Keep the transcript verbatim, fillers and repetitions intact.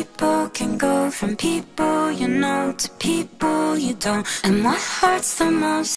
people can go from people you know to people you don't. And what hurts the most